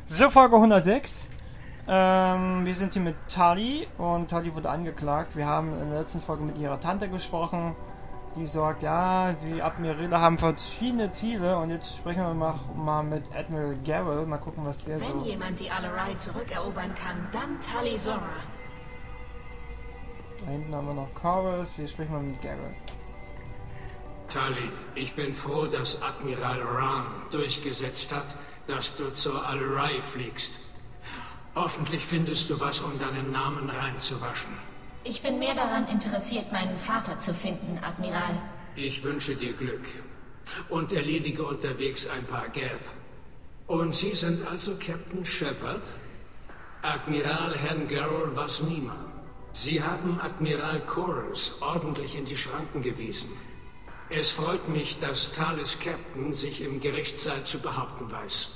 So, Folge 106. Wir sind hier mit Tali und Tali wurde angeklagt. Wir haben in der letzten Folge mit ihrer Tante gesprochen, die sagt, ja, die Admirale haben verschiedene Ziele und jetzt sprechen wir mal mit Admiral Garrel, mal gucken, was der so... Wenn jemand die Alarai zurückerobern kann, dann Tali Zora. Da hinten haben wir noch Chorus, wir sprechen mal mit Garrel. Tali, ich bin froh, dass Admiral Rahn durchgesetzt hat, dass du zur Alarai fliegst. Hoffentlich findest du was, um deinen Namen reinzuwaschen. Ich bin mehr daran interessiert, meinen Vater zu finden, Admiral. Ich wünsche dir Glück und erledige unterwegs ein paar Geth. Und Sie sind also Captain Shepard? Admiral Herrn Garrel was niemand. Sie haben Admiral Chorus ordentlich in die Schranken gewiesen. Es freut mich, dass Thales Captain sich im Gerichtssaal zu behaupten weiß.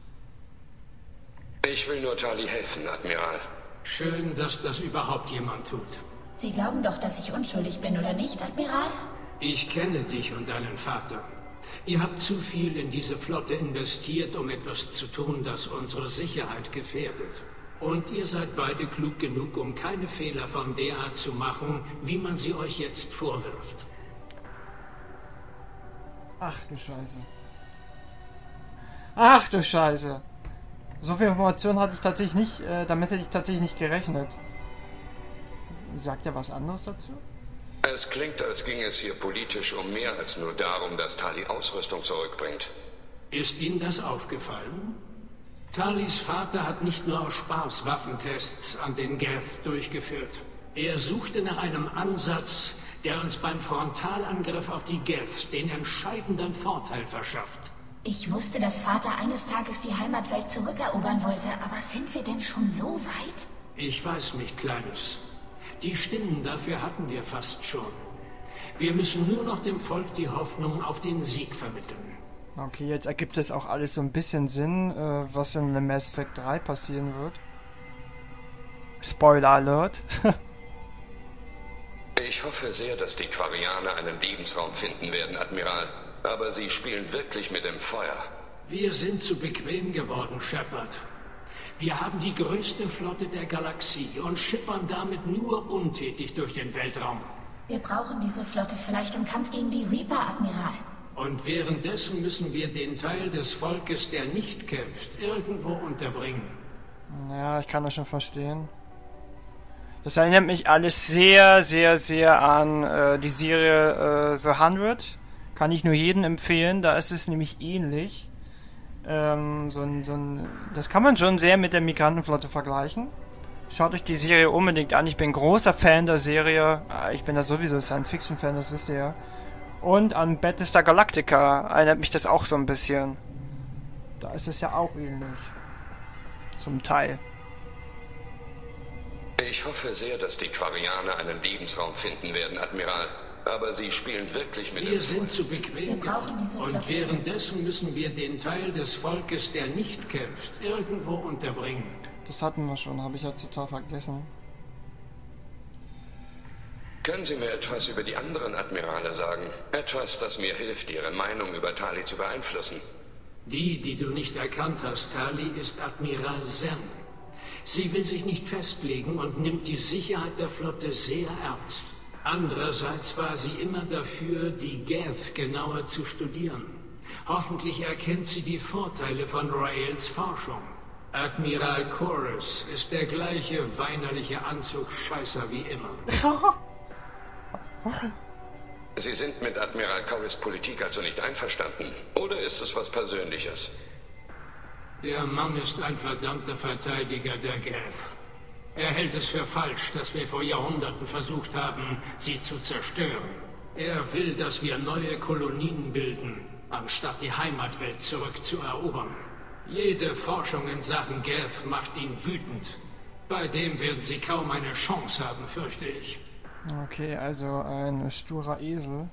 Ich will nur Tali helfen, Admiral. Schön, dass das überhaupt jemand tut. Sie glauben doch, dass ich unschuldig bin, oder nicht, Admiral? Ich kenne dich und deinen Vater. Ihr habt zu viel in diese Flotte investiert, um etwas zu tun, das unsere Sicherheit gefährdet. Und ihr seid beide klug genug, um keine Fehler von der Art zu machen, wie man sie euch jetzt vorwirft. Ach du Scheiße. Ach du Scheiße. So viel Information hatte ich tatsächlich nicht, damit hätte ich tatsächlich nicht gerechnet. Sagt er was anderes dazu? Es klingt, als ging es hier politisch um mehr als nur darum, dass Tali Ausrüstung zurückbringt. Ist Ihnen das aufgefallen? Talis Vater hat nicht nur aus Spaß Waffentests an den Geth durchgeführt. Er suchte nach einem Ansatz, der uns beim Frontalangriff auf die Geth den entscheidenden Vorteil verschafft. Ich wusste, dass Vater eines Tages die Heimatwelt zurückerobern wollte, aber sind wir denn schon so weit? Ich weiß nicht, Kleines. Die Stimmen dafür hatten wir fast schon. Wir müssen nur noch dem Volk die Hoffnung auf den Sieg vermitteln. Okay, jetzt ergibt es auch alles so ein bisschen Sinn, was in The Mass Effect 3 passieren wird. Spoiler Alert. Ich hoffe sehr, dass die Quarianer einen Lebensraum finden werden, Admiral. Aber sie spielen wirklich mit dem Feuer. Wir sind zu bequem geworden, Shepard. Wir haben die größte Flotte der Galaxie und schippern damit nur untätig durch den Weltraum. Wir brauchen diese Flotte vielleicht im Kampf gegen die Reaper, Admiral. Und währenddessen müssen wir den Teil des Volkes, der nicht kämpft, irgendwo unterbringen. Ja, ich kann das schon verstehen. Das erinnert mich alles sehr, sehr, sehr an die Serie The 100. Kann ich nur jedem empfehlen, da ist es nämlich ähnlich. Das kann man schon sehr mit der Migrantenflotte vergleichen. Schaut euch die Serie unbedingt an. Ich bin großer Fan der Serie. Ich bin da sowieso Science-Fiction-Fan, das wisst ihr ja. Und an Battlestar Galactica erinnert mich das auch so ein bisschen. Da ist es ja auch ähnlich. Zum Teil. Ich hoffe sehr, dass die Quarianer einen Lebensraum finden werden, Admiral. Aber sie spielen wirklich mit dem Wir sind zu bequem brauchen diese Flotte. und währenddessen müssen wir den Teil des Volkes, der nicht kämpft, irgendwo unterbringen. Das hatten wir schon, habe ich ja total vergessen. Können Sie mir etwas über die anderen Admirale sagen? Etwas, das mir hilft, Ihre Meinung über Tali zu beeinflussen. Die du nicht erkannt hast, Tali, ist Admiral Zen. Sie will sich nicht festlegen und nimmt die Sicherheit der Flotte sehr ernst. Andererseits war sie immer dafür, die Geth genauer zu studieren. Hoffentlich erkennt sie die Vorteile von Raels Forschung. Admiral Chorus ist der gleiche weinerliche Anzugscheißer wie immer. Sie sind mit Admiral Chorus Politik also nicht einverstanden? Oder ist es was Persönliches? Der Mann ist ein verdammter Verteidiger der Geth. Er hält es für falsch, dass wir vor Jahrhunderten versucht haben, sie zu zerstören. Er will, dass wir neue Kolonien bilden, anstatt die Heimatwelt zurückzuerobern. Jede Forschung in Sachen Geth macht ihn wütend. Bei dem werden sie kaum eine Chance haben, fürchte ich. Okay, also ein sturer Esel.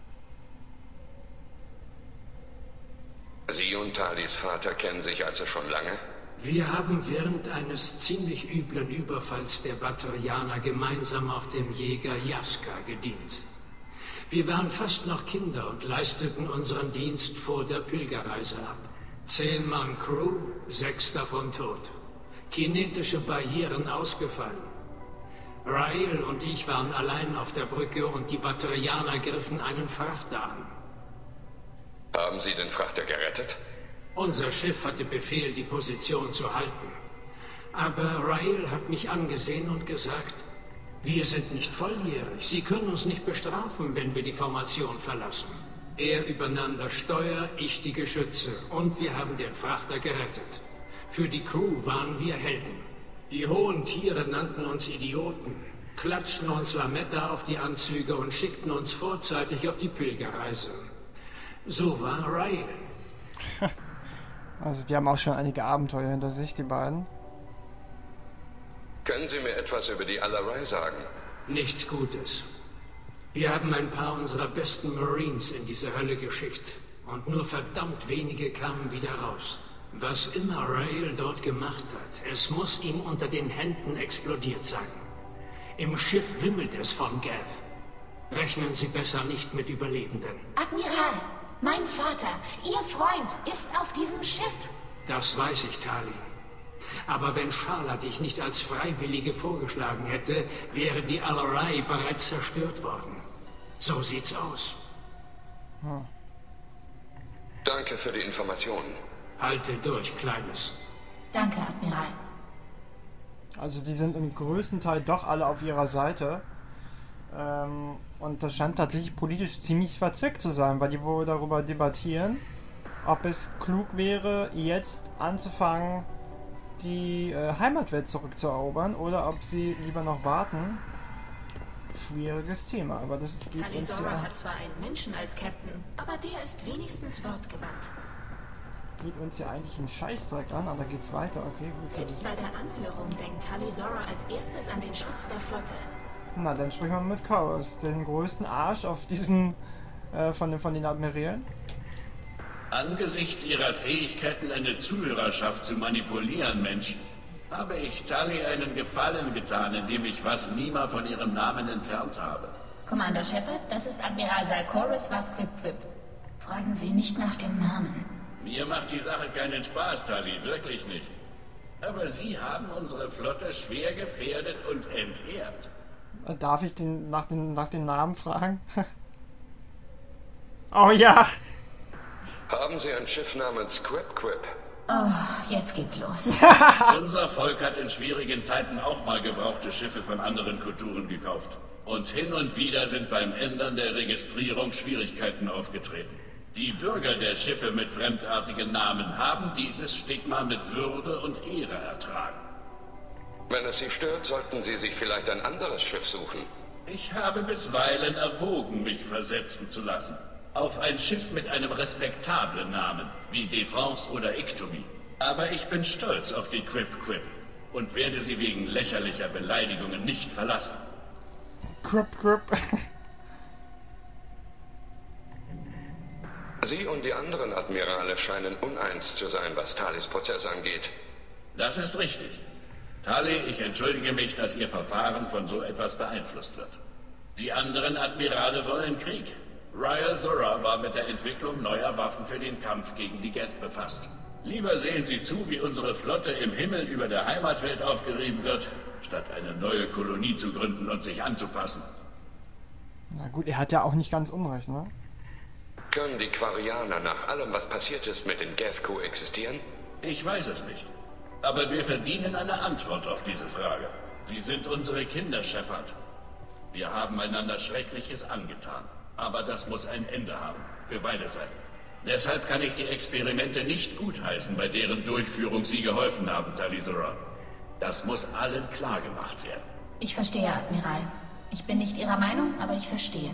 Sie und Talis Vater kennen sich also schon lange? Wir haben während eines ziemlich üblen Überfalls der Batarianer gemeinsam auf dem Jäger Jaska gedient. Wir waren fast noch Kinder und leisteten unseren Dienst vor der Pilgerreise ab. 10 Mann Crew, 6 davon tot. Kinetische Barrieren ausgefallen. Rael und ich waren allein auf der Brücke und die Batterianer griffen einen Frachter an. Haben Sie den Frachter gerettet? Unser Schiff hatte Befehl, die Position zu halten. Aber Rael hat mich angesehen und gesagt, wir sind nicht volljährig. Sie können uns nicht bestrafen, wenn wir die Formation verlassen. Er übernahm das Steuer, ich die Geschütze und wir haben den Frachter gerettet. Für die Crew waren wir Helden. Die hohen Tiere nannten uns Idioten, klatschten uns Lametta auf die Anzüge und schickten uns vorzeitig auf die Pilgerreise. So war Rael. Also die haben auch schon einige Abenteuer hinter sich, die beiden. Können Sie mir etwas über die Alarai sagen? Nichts Gutes. Wir haben ein paar unserer besten Marines in diese Hölle geschickt. Und nur verdammt wenige kamen wieder raus. Was immer Rael dort gemacht hat, es muss ihm unter den Händen explodiert sein. Im Schiff wimmelt es von Geth. Rechnen Sie besser nicht mit Überlebenden. Admiral, mein Vater, Ihr Freund, ist auf diesem Schiff. Das weiß ich, Tali. Aber wenn Shala dich nicht als Freiwillige vorgeschlagen hätte, wäre die Alarai bereits zerstört worden. So sieht's aus. Danke für die Informationen. Halte durch, Kleines. Danke, Admiral. Also die sind im größten Teil doch alle auf ihrer Seite. Und das scheint tatsächlich politisch ziemlich verzwickt zu sein, weil die wohl darüber debattieren, ob es klug wäre, jetzt anzufangen, die Heimatwelt zurückzuerobern oder ob sie lieber noch warten. Schwieriges Thema, aber das geht uns Talisora ja... hat zwar einen Menschen als Captain, aber der ist wenigstens wortgewandt. Geht uns ja eigentlich einen Scheißdreck an, aber da geht's weiter. Okay, gut. Selbst bei der Anhörung denkt Talisora als erstes an den Schutz der Flotte. Na, dann sprechen wir mit Chaos, den größten Arsch auf diesen von den Admirälen. Angesichts Ihrer Fähigkeiten, eine Zuhörerschaft zu manipulieren, Mensch, habe ich Tali einen Gefallen getan, indem ich Vasnima von ihrem Namen entfernt habe. Commander Shepard, das ist Admiral Salkoris Vasquip. Fragen Sie nicht nach dem Namen. Mir macht die Sache keinen Spaß, Tali, wirklich nicht. Aber Sie haben unsere Flotte schwer gefährdet und entehrt. Darf ich nach den Namen fragen? Oh ja! Haben Sie ein Schiff namens Quip? Oh, jetzt geht's los. Unser Volk hat in schwierigen Zeiten auch mal gebrauchte Schiffe von anderen Kulturen gekauft. Und hin und wieder sind beim Ändern der Registrierung Schwierigkeiten aufgetreten. Die Bürger der Schiffe mit fremdartigen Namen haben dieses Stigma mit Würde und Ehre ertragen. Wenn es Sie stört, sollten Sie sich vielleicht ein anderes Schiff suchen. Ich habe bisweilen erwogen, mich versetzen zu lassen. Auf ein Schiff mit einem respektablen Namen, wie De France oder Iktomi. Aber ich bin stolz auf die Quip und werde sie wegen lächerlicher Beleidigungen nicht verlassen. Quip. Sie und die anderen Admirale scheinen uneins zu sein, was Talis Prozess angeht. Das ist richtig. Tali, ich entschuldige mich, dass Ihr Verfahren von so etwas beeinflusst wird. Die anderen Admirale wollen Krieg. Rael Zora war mit der Entwicklung neuer Waffen für den Kampf gegen die Geth befasst. Lieber sehen Sie zu, wie unsere Flotte im Himmel über der Heimatwelt aufgerieben wird, statt eine neue Kolonie zu gründen und sich anzupassen. Na gut, er hat ja auch nicht ganz unrecht, ne? Können die Quarianer nach allem, was passiert ist, mit den Geth koexistieren? Ich weiß es nicht. Aber wir verdienen eine Antwort auf diese Frage. Sie sind unsere Kinder, Shepard. Wir haben einander Schreckliches angetan. Aber das muss ein Ende haben, für beide Seiten. Deshalb kann ich die Experimente nicht gutheißen, bei deren Durchführung Sie geholfen haben, Talisora. Das muss allen klar gemacht werden. Ich verstehe, Admiral. Ich bin nicht Ihrer Meinung, aber ich verstehe.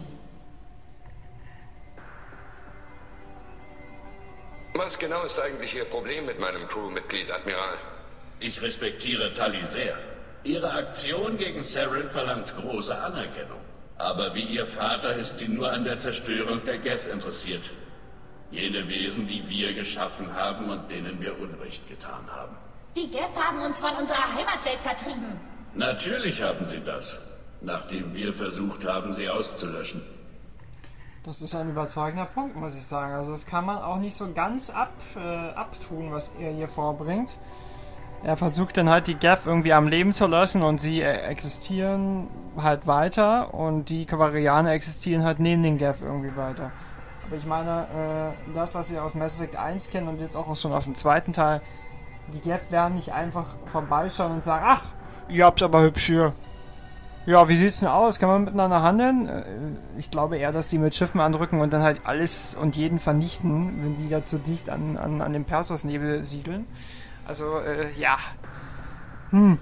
Was genau ist eigentlich Ihr Problem mit meinem Crewmitglied, Admiral? Ich respektiere Tali sehr. Ihre Aktion gegen Saren verlangt große Anerkennung. Aber wie Ihr Vater ist sie nur an der Zerstörung der Geth interessiert. Jene Wesen, die wir geschaffen haben und denen wir Unrecht getan haben. Die Geth haben uns von unserer Heimatwelt vertrieben. Natürlich haben sie das, nachdem wir versucht haben, sie auszulöschen. Das ist ein überzeugender Punkt, muss ich sagen. Also das kann man auch nicht so ganz abtun, was er hier vorbringt. Er versucht dann halt die Geth irgendwie am Leben zu lassen und sie existieren halt weiter und die Quarianer existieren halt neben den Geth irgendwie weiter. Aber ich meine, das, was wir aus Mass Effect 1 kennen und jetzt auch schon aus dem zweiten Teil, die Geth werden nicht einfach vorbeischauen und sagen, ach, ihr habt's aber hübsch hier. Ja, wie sieht's denn aus? Kann man miteinander handeln? Ich glaube eher, dass die mit Schiffen andrücken und dann halt alles und jeden vernichten, wenn die da zu dicht an dem Perseus-Nebel siedeln. Also, ja. Können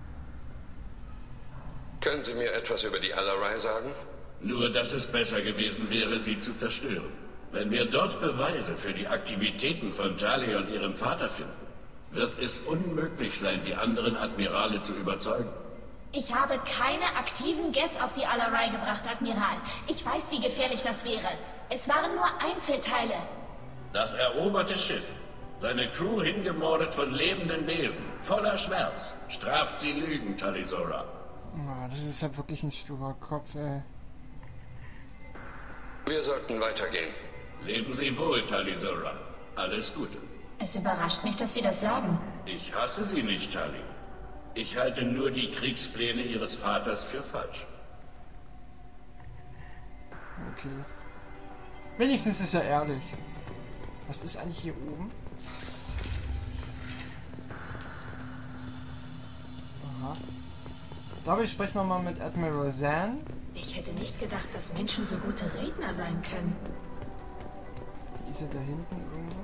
Sie mir etwas über die Alarai sagen? Nur, dass es besser gewesen wäre, sie zu zerstören. Wenn wir dort Beweise für die Aktivitäten von Tali und ihrem Vater finden, wird es unmöglich sein, die anderen Admirale zu überzeugen. Ich habe keine aktiven Geth auf die Alarai gebracht, Admiral. Ich weiß, wie gefährlich das wäre. Es waren nur Einzelteile. Das eroberte Schiff, seine Crew hingemordet von lebenden Wesen, voller Schmerz, straft sie Lügen, Talisora. Oh, das ist ja wirklich ein sturer Kopf, ey. Wir sollten weitergehen. Leben Sie wohl, Talisora. Alles Gute. Es überrascht mich, dass Sie das sagen. Ich hasse Sie nicht, Tali. Ich halte nur die Kriegspläne Ihres Vaters für falsch. Okay. Wenigstens ist er ehrlich. Was ist eigentlich hier oben? Aha. Darüber sprechen wir mal mit Admiral Zan. Ich hätte nicht gedacht, dass Menschen so gute Redner sein können. Ist er da hinten irgendwo?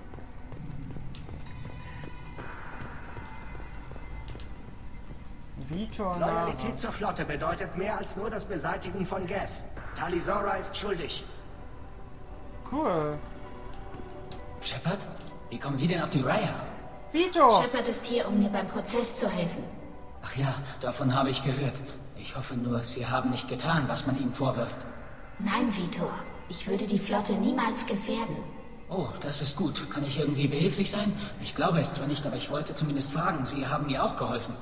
Vitor Nara. Loyalität zur Flotte bedeutet mehr als nur das Beseitigen von Geth. Talisora ist schuldig. Cool. Shepard? Wie kommen Sie denn auf die Raya? Vitor! Shepard ist hier, um mir beim Prozess zu helfen. Ach ja, davon habe ich gehört. Ich hoffe nur, Sie haben nicht getan, was man Ihnen vorwirft. Nein, Vitor. Ich würde die Flotte niemals gefährden. Oh, das ist gut. Kann ich irgendwie behilflich sein? Ich glaube es zwar nicht, aber ich wollte zumindest fragen. Sie haben mir auch geholfen.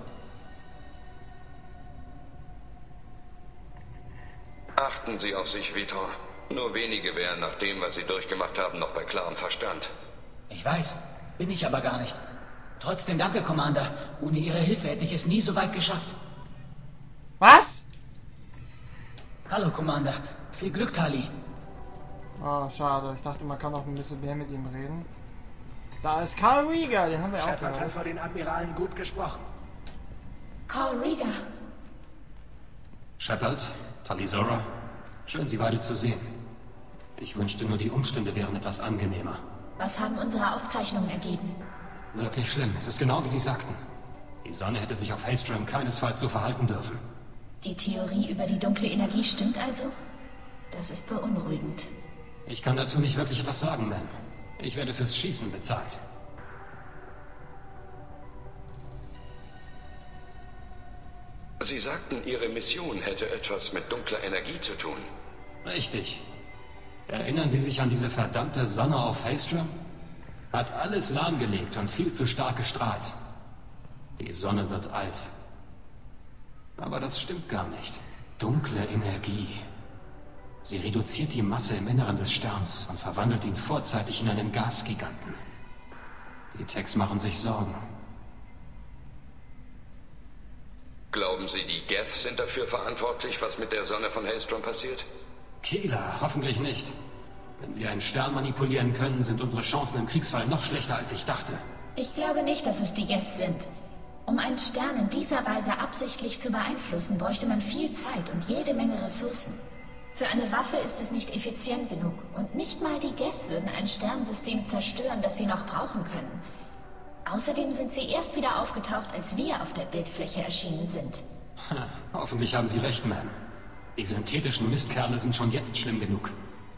Achten Sie auf sich, Vitor. Nur wenige wären nach dem, was Sie durchgemacht haben, noch bei klarem Verstand. Ich weiß, bin ich aber gar nicht. Trotzdem danke, Commander. Ohne Ihre Hilfe hätte ich es nie so weit geschafft. Was? Hallo, Commander. Viel Glück, Tali. Oh, schade. Ich dachte, man kann auch ein bisschen mehr mit ihm reden. Da ist Carl Rieger, den haben wir auch Shepard hat gehört. vor den Admiralen gut gesprochen. Carl Rieger. Shepard, Talisora, schön Sie beide zu sehen. Ich wünschte nur, die Umstände wären etwas angenehmer. Was haben unsere Aufzeichnungen ergeben? Wirklich schlimm, es ist genau wie Sie sagten. Die Sonne hätte sich auf Haystrom keinesfalls so verhalten dürfen. Die Theorie über die dunkle Energie stimmt also? Das ist beunruhigend. Ich kann dazu nicht wirklich etwas sagen, Ma'am. Ich werde fürs Schießen bezahlt. Sie sagten, Ihre Mission hätte etwas mit dunkler Energie zu tun. Richtig. Erinnern Sie sich an diese verdammte Sonne auf Haystrom? Hat alles lahmgelegt und viel zu stark gestrahlt. Die Sonne wird alt. Aber das stimmt gar nicht. Dunkle Energie. Sie reduziert die Masse im Inneren des Sterns und verwandelt ihn vorzeitig in einen Gasgiganten. Die Techs machen sich Sorgen. Glauben Sie, die Geth sind dafür verantwortlich, was mit der Sonne von Haystrom passiert? Kehler, hoffentlich nicht. Wenn sie einen Stern manipulieren können, sind unsere Chancen im Kriegsfall noch schlechter, als ich dachte. Ich glaube nicht, dass es die Geth sind. Um einen Stern in dieser Weise absichtlich zu beeinflussen, bräuchte man viel Zeit und jede Menge Ressourcen. Für eine Waffe ist es nicht effizient genug. Und nicht mal die Geth würden ein Sternsystem zerstören, das sie noch brauchen können. Außerdem sind sie erst wieder aufgetaucht, als wir auf der Bildfläche erschienen sind. Hoffentlich haben Sie recht, Ma'am. Die synthetischen Mistkerle sind schon jetzt schlimm genug.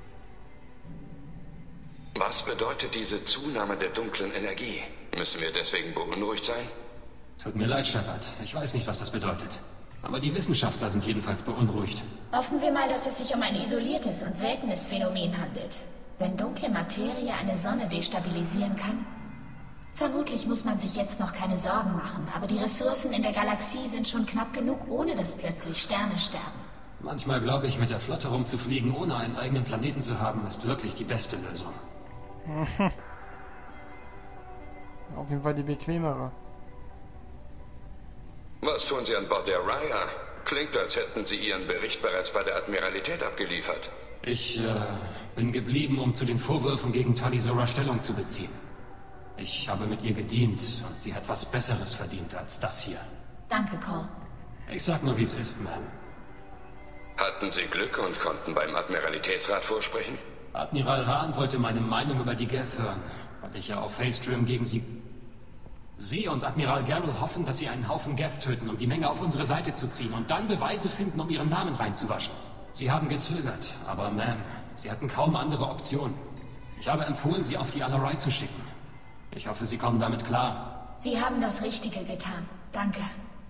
Was bedeutet diese Zunahme der dunklen Energie? Müssen wir deswegen beunruhigt sein? Tut mir leid, Shepard. Ich weiß nicht, was das bedeutet. Aber die Wissenschaftler sind jedenfalls beunruhigt. Hoffen wir mal, dass es sich um ein isoliertes und seltenes Phänomen handelt. Wenn dunkle Materie eine Sonne destabilisieren kann? Vermutlich muss man sich jetzt noch keine Sorgen machen, aber die Ressourcen in der Galaxie sind schon knapp genug, ohne dass plötzlich Sterne sterben. Manchmal glaube ich, mit der Flotte rumzufliegen, ohne einen eigenen Planeten zu haben, ist wirklich die beste Lösung. Auf jeden Fall die bequemere. Was tun Sie an Bord der Raya? Klingt, als hätten Sie Ihren Bericht bereits bei der Admiralität abgeliefert. Ich bin geblieben, um zu den Vorwürfen gegen Tali'Zorah Stellung zu beziehen. Ich habe mit ihr gedient und sie hat was Besseres verdient als das hier. Danke, Cole. Ich sag nur, wie es ist, Ma'am. Hatten Sie Glück und konnten beim Admiralitätsrat vorsprechen? Admiral Rahn wollte meine Meinung über die Geth hören, weil ich ja auf Haystrom gegen sie... Sie und Admiral Garrel hoffen, dass sie einen Haufen Geth töten, um die Menge auf unsere Seite zu ziehen und dann Beweise finden, um ihren Namen reinzuwaschen. Sie haben gezögert, aber Ma'am, sie hatten kaum andere Optionen. Ich habe empfohlen, sie auf die Alarai zu schicken. Ich hoffe, Sie kommen damit klar. Sie haben das Richtige getan. Danke.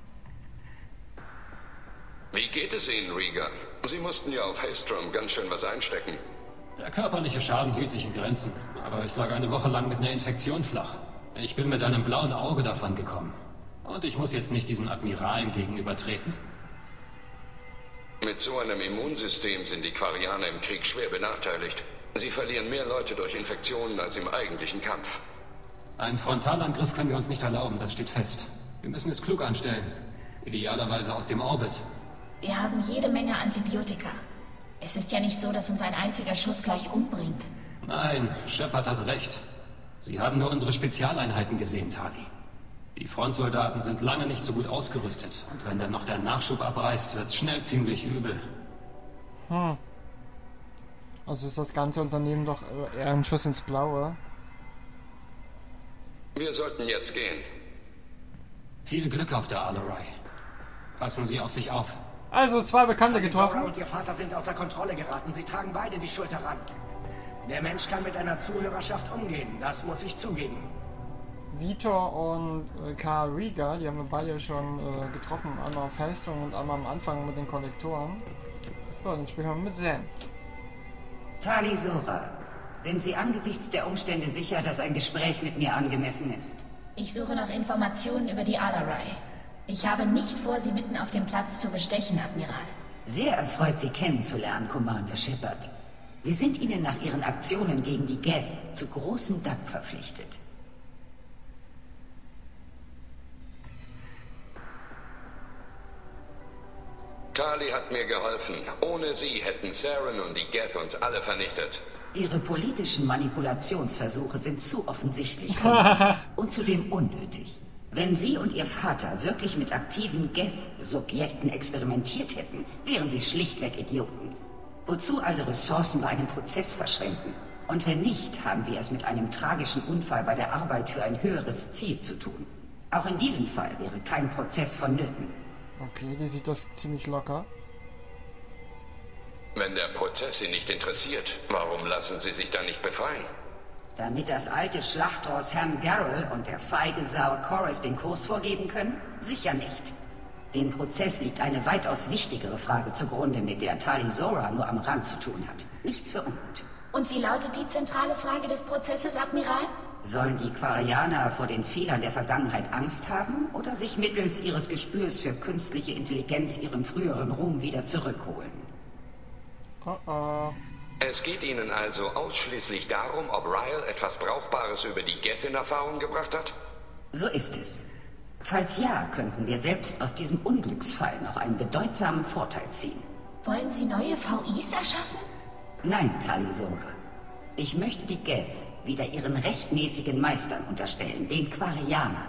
Wie geht es Ihnen, Rieger? Sie mussten ja auf Haystrom ganz schön was einstecken. Der körperliche Schaden hielt sich in Grenzen, aber ich lag eine Woche lang mit einer Infektion flach. Ich bin mit einem blauen Auge davon gekommen. Und ich muss jetzt nicht diesen Admiralen gegenübertreten. Mit so einem Immunsystem sind die Quarianer im Krieg schwer benachteiligt. Sie verlieren mehr Leute durch Infektionen als im eigentlichen Kampf. Einen Frontalangriff können wir uns nicht erlauben, das steht fest. Wir müssen es klug anstellen. Idealerweise aus dem Orbit. Wir haben jede Menge Antibiotika. Es ist ja nicht so, dass uns ein einziger Schuss gleich umbringt. Nein, Shepard hat recht. Sie haben nur unsere Spezialeinheiten gesehen, Tali. Die Frontsoldaten sind lange nicht so gut ausgerüstet. Und wenn dann noch der Nachschub abreißt, wird's schnell ziemlich übel. Also ist das ganze Unternehmen doch eher ein Schuss ins Blaue. Wir sollten jetzt gehen. Viel Glück auf der Alarai. Passen Sie auf sich auf. Also 2 Bekannte Tali'Zorah getroffen. und ihr Vater sind außer Kontrolle geraten. Sie tragen beide die Schuld heran. Der Mensch kann mit einer Zuhörerschaft umgehen, das muss ich zugeben. Vitor und Karl Rieger, die haben wir beide schon getroffen. Einmal auf Haystrom und einmal am Anfang mit den Kollektoren. So, dann sprechen wir mit Zen. Tali'Zorah, sind Sie angesichts der Umstände sicher, dass ein Gespräch mit mir angemessen ist? Ich suche nach Informationen über die Alarai. Ich habe nicht vor, Sie mitten auf dem Platz zu bestechen, Admiral. Sehr erfreut, Sie kennenzulernen, Commander Shepard. Wir sind Ihnen nach Ihren Aktionen gegen die Geth zu großem Dank verpflichtet. Tali hat mir geholfen. Ohne sie hätten Saren und die Geth uns alle vernichtet. Ihre politischen Manipulationsversuche sind zu offensichtlich und zudem unnötig. Wenn Sie und Ihr Vater wirklich mit aktiven Geth-Subjekten experimentiert hätten, wären Sie schlichtweg Idioten. Wozu also Ressourcen bei einem Prozess verschwenden? Und wenn nicht, haben wir es mit einem tragischen Unfall bei der Arbeit für ein höheres Ziel zu tun. Auch in diesem Fall wäre kein Prozess vonnöten. Okay, die sieht das ziemlich locker. Wenn der Prozess Sie nicht interessiert, warum lassen Sie sich dann nicht befreien? Damit das alte Schlachtross Herrn Garrel und der feige Sau Chorus den Kurs vorgeben können? Sicher nicht. Dem Prozess liegt eine weitaus wichtigere Frage zugrunde, mit der Tali'Zorah nur am Rand zu tun hat. Nichts für ungut. Und wie lautet die zentrale Frage des Prozesses, Admiral? Sollen die Quarianer vor den Fehlern der Vergangenheit Angst haben oder sich mittels ihres Gespürs für künstliche Intelligenz ihren früheren Ruhm wieder zurückholen? Es geht Ihnen also ausschließlich darum, ob Ryle etwas Brauchbares über die Geth in Erfahrung gebracht hat? So ist es. Falls ja, könnten wir selbst aus diesem Unglücksfall noch einen bedeutsamen Vorteil ziehen. Wollen Sie neue VIs erschaffen? Nein, Tali'Zorah. Ich möchte die Geth wieder ihren rechtmäßigen Meistern unterstellen, den Quarianern.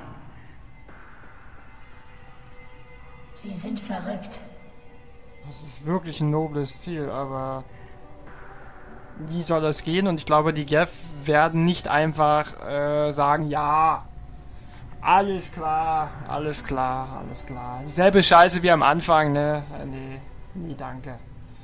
Sie sind verrückt. Das ist wirklich ein nobles Ziel, aber wie soll das gehen? Und ich glaube, die Geth werden nicht einfach sagen, ja, alles klar, alles klar, alles klar. Selbe Scheiße wie am Anfang, ne? Nee, danke.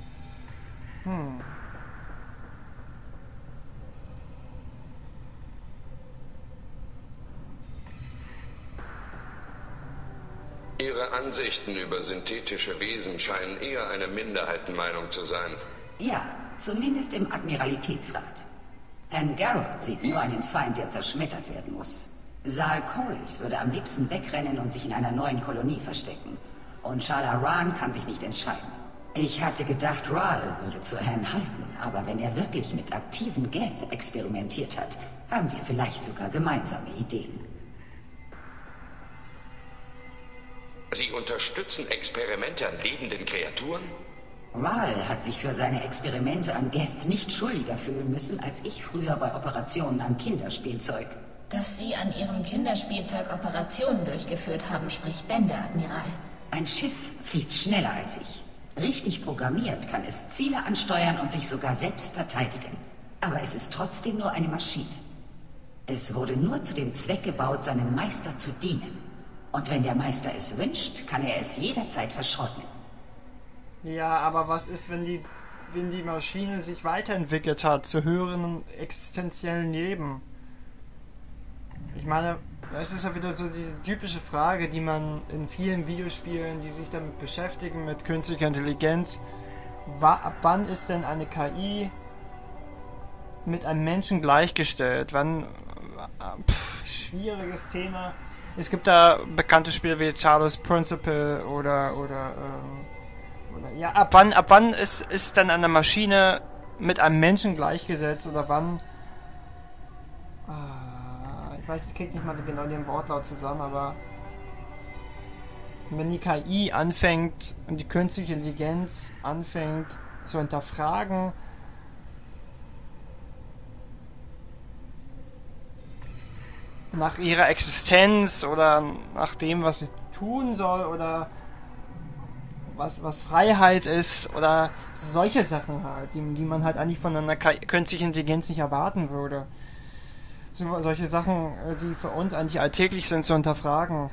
Ihre Ansichten über synthetische Wesen scheinen eher eine Minderheitenmeinung zu sein. Ja, zumindest im Admiralitätsrat. Herrn Garrel sieht nur einen Feind, der zerschmettert werden muss. Zal Chorus würde am liebsten wegrennen und sich in einer neuen Kolonie verstecken. Und Shala Raan kann sich nicht entscheiden. Ich hatte gedacht, Rahl würde zu Herrn halten, aber wenn er wirklich mit aktiven Geth experimentiert hat, haben wir vielleicht sogar gemeinsame Ideen. Sie unterstützen Experimente an lebenden Kreaturen? Rahl hat sich für seine Experimente an Geth nicht schuldiger fühlen müssen, als ich früher bei Operationen an Kinderspielzeug. Dass Sie an Ihrem Kinderspielzeug Operationen durchgeführt haben, spricht Bände, Admiral. Ein Schiff fliegt schneller als ich. Richtig programmiert kann es Ziele ansteuern und sich sogar selbst verteidigen. Aber es ist trotzdem nur eine Maschine. Es wurde nur zu dem Zweck gebaut, seinem Meister zu dienen. Und wenn der Meister es wünscht, kann er es jederzeit verschrotten. Ja, aber was ist, wenn die Maschine sich weiterentwickelt hat zu höheren existenziellen Leben? Ich meine, das ist ja wieder so diese typische Frage, die man in vielen Videospielen, die sich damit beschäftigen, mit künstlicher Intelligenz, ab wann ist denn eine KI mit einem Menschen gleichgestellt? Wann? Schwieriges Thema. Es gibt da bekannte Spiele wie Talos Principle oder ja, ab wann ist dann eine Maschine mit einem Menschen gleichgesetzt oder wann? Ich weiß, ich krieg nicht mal genau den Wortlaut zusammen, aber wenn die KI anfängt und die künstliche Intelligenz anfängt zu hinterfragen, nach ihrer Existenz oder nach dem, was sie tun soll oder was Freiheit ist oder solche Sachen halt, die man halt eigentlich von einer künstlichen Intelligenz nicht erwarten würde. Solche Sachen, die für uns eigentlich alltäglich sind, zu hinterfragen.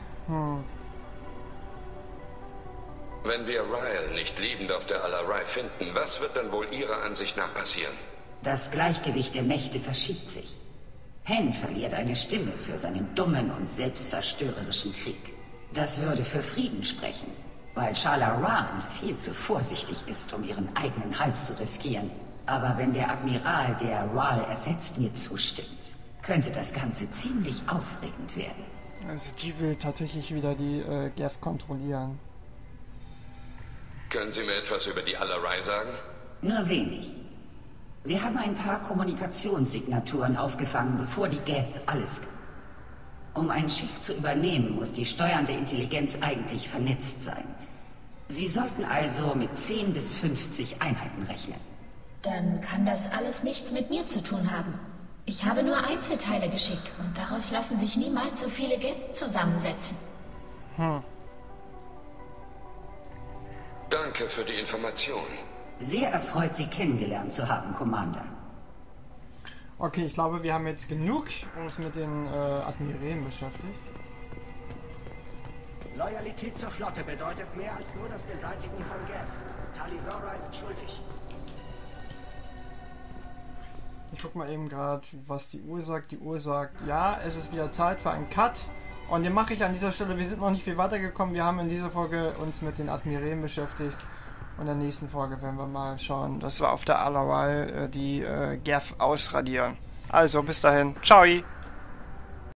Wenn wir Rahl nicht lebend auf der Alarai finden, was wird dann wohl Ihrer Ansicht nach passieren? Das Gleichgewicht der Mächte verschiebt sich. Hen verliert eine Stimme für seinen dummen und selbstzerstörerischen Krieg. Das würde für Frieden sprechen, weil Shala Raan viel zu vorsichtig ist, um ihren eigenen Hals zu riskieren. Aber wenn der Admiral, der Rahl ersetzt, mir zustimmt, könnte das Ganze ziemlich aufregend werden. Also die will tatsächlich wieder die Geth kontrollieren. Können Sie mir etwas über die Alarai sagen? Nur wenig. Wir haben ein paar Kommunikationssignaturen aufgefangen, bevor die Geth alles... Um ein Schiff zu übernehmen, muss die steuernde Intelligenz eigentlich vernetzt sein. Sie sollten also mit 10 bis 50 Einheiten rechnen. Dann kann das alles nichts mit mir zu tun haben. Ich habe nur Einzelteile geschickt und daraus lassen sich niemals so viele Geth zusammensetzen. Danke für die Information. Sehr erfreut, Sie kennengelernt zu haben, Commander. Okay, ich glaube, wir haben jetzt genug uns mit den Admirälen beschäftigt. Loyalität zur Flotte bedeutet mehr als nur das Beseitigen von Geth. Talisora ist schuldig. Ich guck mal eben gerade, was die Uhr sagt. Die Uhr sagt, ja, es ist wieder Zeit für einen Cut. Und den mache ich an dieser Stelle. Wir sind noch nicht viel weitergekommen. Wir haben in dieser Folge uns mit den Admirälen beschäftigt. Und in der nächsten Folge werden wir mal schauen, dass wir auf der Alarai die Geth ausradieren. Also, bis dahin. Ciao!